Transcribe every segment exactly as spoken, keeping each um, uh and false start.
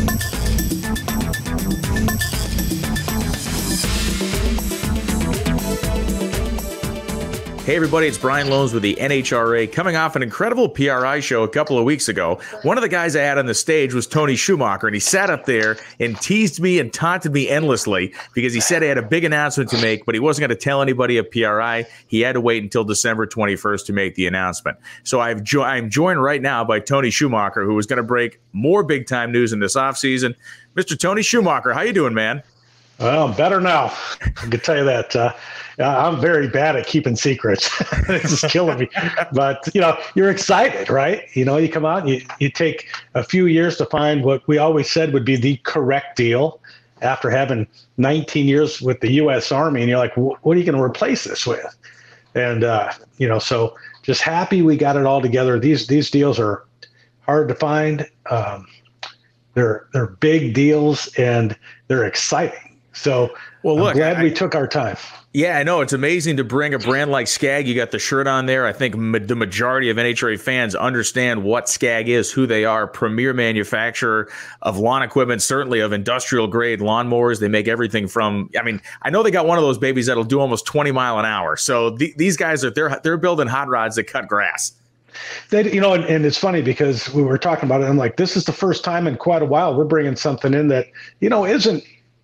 Hey everybody, it's Brian Lohnes with the N H R A, coming off an incredible P R I show a couple of weeks ago. One of the guys I had on the stage was Tony Schumacher, and he sat up there and teased me and taunted me endlessly because he said he had a big announcement to make, but he wasn't going to tell anybody at P R I. He had to wait until December twenty-first to make the announcement. So I've jo- I'm joined right now by Tony Schumacher, who is going to break more big-time news in this offseason. Mister Tony Schumacher, how you doing, man? Well, I'm better now. I can tell you that. Uh, I'm very bad at keeping secrets. This is killing me. But, you know, you're excited, right? You know, you come out and you, you take a few years to find what we always said would be the correct deal after having nineteen years with the U S Army. And you're like, what are you going to replace this with? And, uh, you know, so just happy we got it all together. These these deals are hard to find. Um, they're they're big deals and they're exciting. So well, look, I'm glad I, we took our time. Yeah, I know. It's amazing to bring a brand like Skag. You got the shirt on there. I think ma- the majority of N H R A fans understand what Skag is, who they are. Premier manufacturer of lawn equipment, certainly of industrial grade lawnmowers. They make everything from, I mean, I know they got one of those babies that'll do almost twenty mile an hour. So th- these guys are, they're, they're building hot rods that cut grass. They, you know, and, and it's funny because we were talking about it. I'm like, this is the first time in quite a while we're bringing something in that, you know, isn't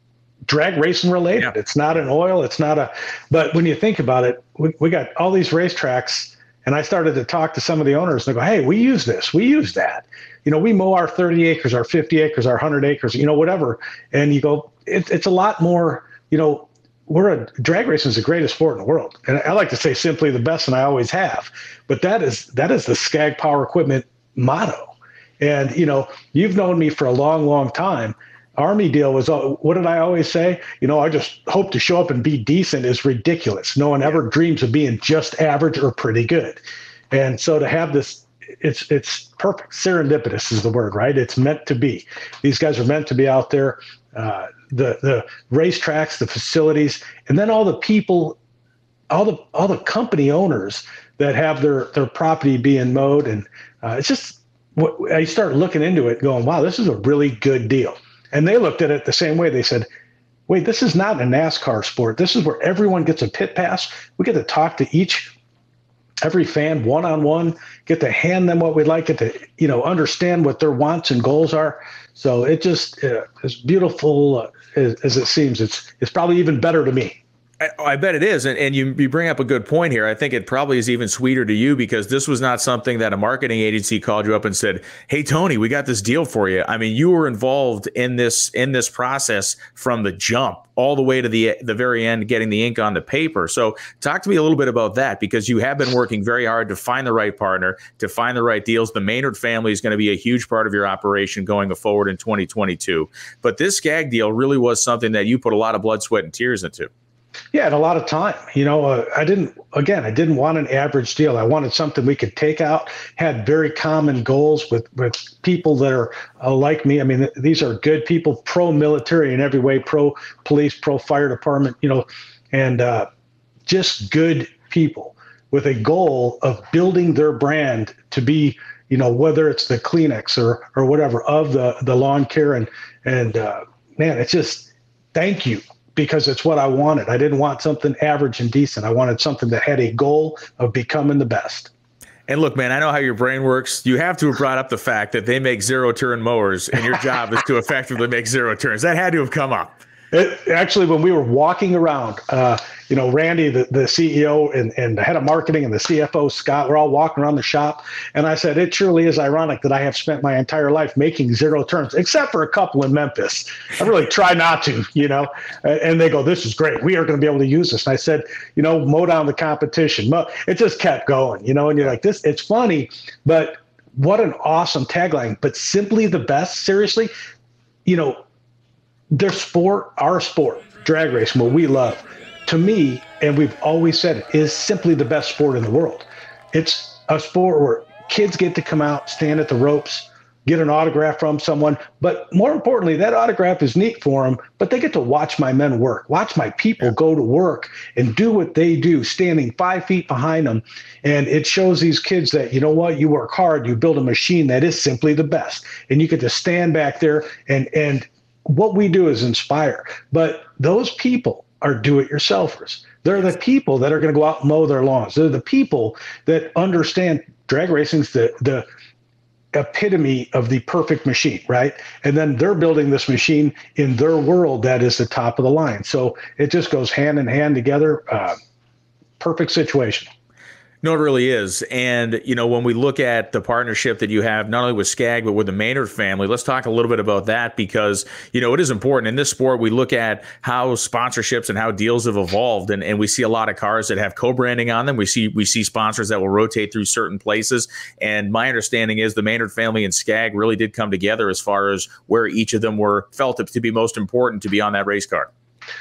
drag racing related. Yeah. It's not an oil. It's not a, but when you think about it, we, we got all these racetracks and I started to talk to some of the owners and they go, hey, we use this, we use that. You know, we mow our thirty acres, our fifty acres, our hundred acres, you know, whatever. And you go, it, it's a lot more, you know, we're a drag racing is the greatest sport in the world. And I like to say simply the best, and I always have, but that is, that is the Skag Power Equipment motto. And, you know, you've known me for a long, long time. Army deal was, what did I always say? You know, I just hope to show up and be decent is ridiculous. No one ever dreams of being just average or pretty good. And so to have this, it's it's perfect. Serendipitous is the word, right? It's meant to be. These guys are meant to be out there. Uh, the the racetracks, the facilities, and then all the people, all the all the company owners that have their their property being mowed. And uh, it's just, what I start looking into it going, wow, this is a really good deal. And they looked at it the same way. They said, wait, this is not a NASCAR sport. This is where everyone gets a pit pass. We get to talk to each, every fan one-on-one, get to hand them what we'd like, get to, you know, understand what their wants and goals are. So it just, uh, as beautiful uh, as, as it seems, it's it's probably even better to me. I, I bet it is. And, and you, you bring up a good point here. I think it probably is even sweeter to you because this was not something that a marketing agency called you up and said, hey, Tony, we got this deal for you. I mean, you were involved in this in this process from the jump all the way to the the very end, getting the ink on the paper. So talk to me a little bit about that, because you have been working very hard to find the right partner, to find the right deals. The Maynard family is going to be a huge part of your operation going forward in twenty twenty-two. But this Skag deal really was something that you put a lot of blood, sweat, and tears into. Yeah, and a lot of time. You know, uh, I didn't, again, I didn't want an average deal. I wanted something we could take out, had very common goals with, with people that are uh, like me. I mean, th- these are good people, pro-military in every way, pro-police, pro-fire department, you know, and uh, just good people with a goal of building their brand to be, you know, whether it's the Kleenex or or whatever of the, the lawn care. And, and uh, man, it's just, thank you. Because it's what I wanted. I didn't want something average and decent. I wanted something that had a goal of becoming the best. And look, man, I know how your brain works. You have to have brought up the fact that they make zero-turn mowers, and your job is to effectively make zero turns. That had to have come up. It, actually, when we were walking around, uh, you know, Randy, the, the C E O and, and the head of marketing and the C F O, Scott, we're all walking around the shop. And I said, it surely is ironic that I have spent my entire life making zero turns, except for a couple in Memphis. I really try not to, you know. And they go, this is great. We are going to be able to use this. And I said, you know, mow down the competition. It just kept going, you know, and you're like, this, it's funny, but what an awesome tagline. But simply the best, seriously, you know, their sport, our sport, drag racing, what we love, to me, and we've always said it, is simply the best sport in the world. It's a sport where kids get to come out, stand at the ropes, get an autograph from someone. But more importantly, that autograph is neat for them, but they get to watch my men work, watch my people Yeah. go to work and do what they do, standing five feet behind them. And it shows these kids that, you know what, you work hard, you build a machine that is simply the best. And you get to stand back there and, and what we do is inspire. But those people are do-it-yourselfers. They're the people that are going to go out and mow their lawns. They're the people that understand drag racing's the the epitome of the perfect machine, right? And then they're building this machine in their world that is the top of the line. So it just goes hand in hand together. Uh, perfect situation. No, it really is. And, you know, when we look at the partnership that you have, not only with Skag, but with the Maynard family, let's talk a little bit about that because, you know, it is important. In this sport, we look at how sponsorships and how deals have evolved. And, and we see a lot of cars that have co-branding on them. We see we see sponsors that will rotate through certain places. And my understanding is the Maynard family and Skag really did come together as far as where each of them were felt to be most important to be on that race car.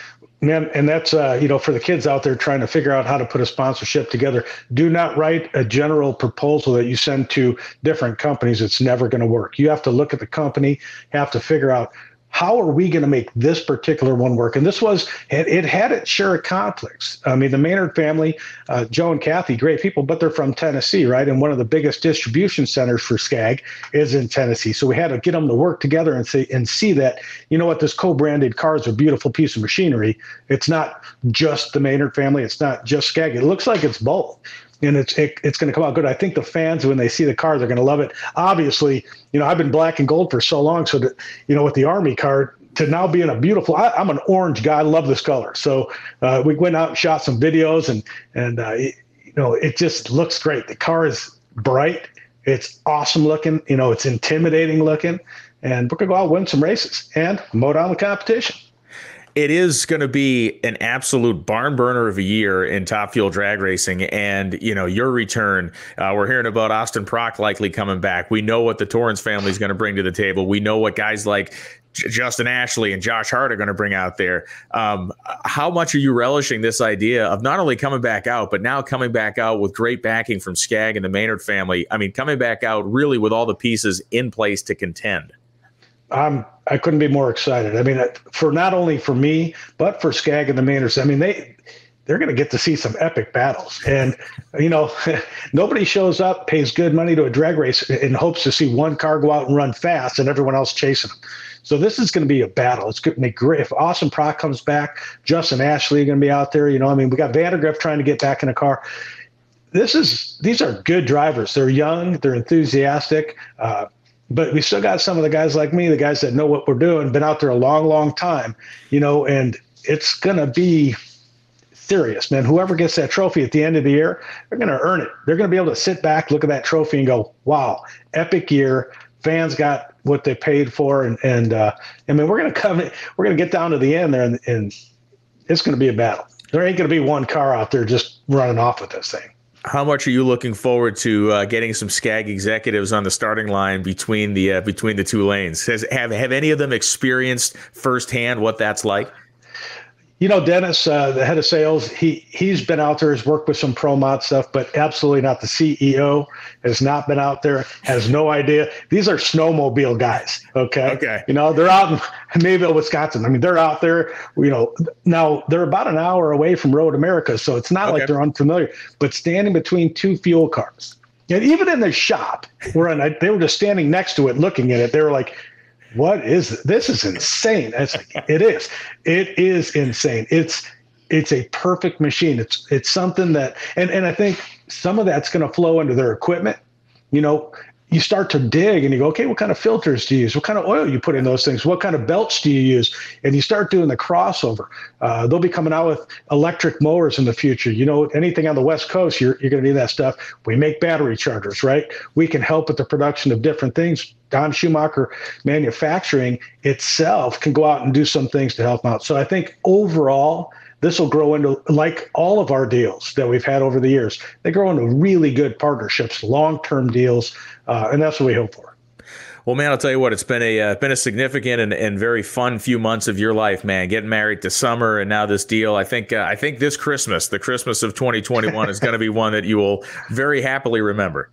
Man, and that's, uh, you know, for the kids out there trying to figure out how to put a sponsorship together, do not write a general proposal that you send to different companies. It's never going to work. You have to look at the company, have to figure out, how are we going to make this particular one work? And this was, it, it had its share of conflicts. I mean, the Maynard family, uh, Joe and Kathy, great people, but they're from Tennessee, right? And one of the biggest distribution centers for Skag is in Tennessee. So we had to get them to work together and say, and see that, you know what, this co-branded car is a beautiful piece of machinery. It's not just the Maynard family. It's not just Skag. It looks like it's both. And it's it, it's going to come out good. I think the fans, when they see the car, they're going to love it. Obviously, you know, I've been black and gold for so long. So, that, you know, with the Army car, to now be in a beautiful, I, I'm an orange guy. I love this color. So uh, we went out and shot some videos, and, and uh, it, you know, it just looks great. The car is bright. It's awesome looking. You know, it's intimidating looking. And we're going to go out and win some races and mow down the competition. It is going to be an absolute barn burner of a year in Top Fuel drag racing. And, you know, your return, uh, we're hearing about Austin Prock likely coming back. We know what the Torrance family is going to bring to the table. We know what guys like J- Justin Ashley and Josh Hart are going to bring out there. Um, how much are you relishing this idea of not only coming back out, but now coming back out with great backing from Skag and the Maynard family? I mean, coming back out really with all the pieces in place to contend. I'm, I couldn't be more excited. I mean, for not only for me, but for Skag and the Maynards. I mean, they, they're going to get to see some epic battles. And, you know, nobody shows up, pays good money to a drag race in hopes to see one car go out and run fast and everyone else chasing them. So this is going to be a battle. It's going to be great. If Austin Prock comes back, Justin Ashley are going to be out there. You know, I mean, we got Vandergriff trying to get back in the car. This is, these are good drivers. They're young, they're enthusiastic. Uh, But we still got some of the guys like me, the guys that know what we're doing, been out there a long, long time, you know, and it's going to be serious, man. Whoever gets that trophy at the end of the year, they're going to earn it. They're going to be able to sit back, look at that trophy and go, wow, epic year. Fans got what they paid for. And, and uh, I mean, we're going to come, we're going to get down to the end there and, and it's going to be a battle. There ain't going to be one car out there just running off with this thing. How much are you looking forward to uh, getting some Skag executives on the starting line between the uh, between the two lanes? Has, have have any of them experienced firsthand what that's like? You know, Dennis, uh, the head of sales, he, he's been out there, has worked with some pro mod stuff, but absolutely not. The C E O has not been out there, has no idea. These are snowmobile guys, okay? Okay. You know, they're out in Mayville, Wisconsin. I mean, they're out there, you know, now they're about an hour away from Road America, so it's not Okay. like they're unfamiliar, but standing between two fuel cars. And even in their shop, where they were just standing next to it, looking at it, they were like, what is this? This is insane. It's like, it is. It is insane. It's it's a perfect machine. It's it's something that, and, and I think some of that's going to flow into their equipment. You know, you start to dig and you go, okay, what kind of filters do you use? What kind of oil you put in those things? What kind of belts do you use? And you start doing the crossover. Uh, they'll be coming out with electric mowers in the future. You know, anything on the West Coast, you're, you're going to need that stuff. We make battery chargers, right? We can help with the production of different things. Don Schumacher Manufacturing itself can go out and do some things to help out. So I think overall, this will grow into, like all of our deals that we've had over the years, they grow into really good partnerships, long-term deals, uh, and that's what we hope for. Well, man, I'll tell you what, it's been a uh, been a significant and, and very fun few months of your life, man. Getting married to Summer and now this deal. I think uh, I think this Christmas, the Christmas of twenty twenty-one, is going to be one that you will very happily remember.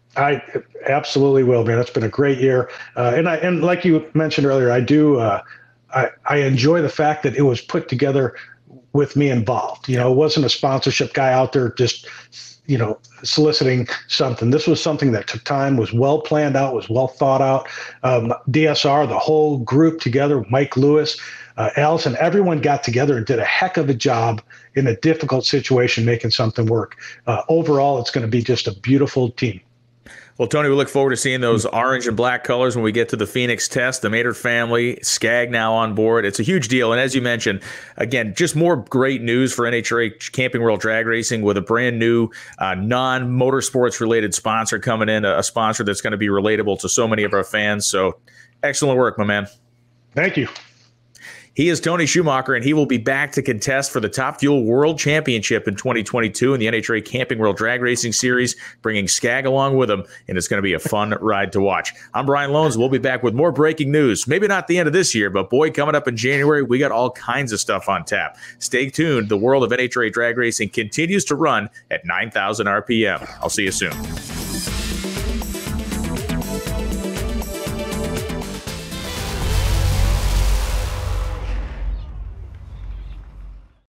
I absolutely will, man. It's been a great year, uh, and I and like you mentioned earlier, I do. Uh, I I enjoy the fact that it was put together with me involved. You know, it wasn't a sponsorship guy out there just, you know, soliciting something. This was something that took time, was well planned out, was well thought out. Um, D S R, the whole group together, Mike Lewis, uh, Allison, everyone got together and did a heck of a job in a difficult situation, making something work. Uh, overall, it's going to be just a beautiful team. Well, Tony, we look forward to seeing those orange and black colors when we get to the Phoenix test. The Maynard family, Skag now on board. It's a huge deal. And as you mentioned, again, just more great news for N H R A Camping World Drag Racing with a brand new uh, non-motorsports related sponsor coming in, a, a sponsor that's going to be relatable to so many of our fans. So excellent work, my man. Thank you. He is Tony Schumacher, and he will be back to contest for the Top Fuel World Championship in twenty twenty-two in the N H R A Camping World Drag Racing Series, bringing Skag along with him, and it's going to be a fun ride to watch. I'm Brian Loans. We'll be back with more breaking news. Maybe not the end of this year, but boy, coming up in January, we got all kinds of stuff on tap. Stay tuned. The world of N H R A drag racing continues to run at nine thousand R P M. I'll see you soon.